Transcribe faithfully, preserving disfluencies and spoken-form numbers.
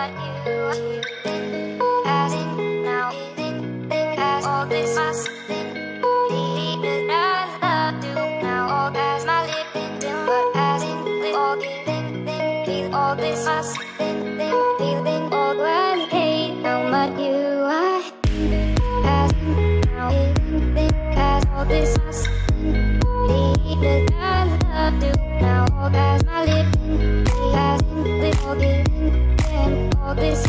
much you think as in now think think as all this must think deep that I love do now all as my lip in but as in with all think think feel all this must think think feeling all when hate how much you I think as in now think think as all this must think deep that I love do now all as my lip in as in with all think think all this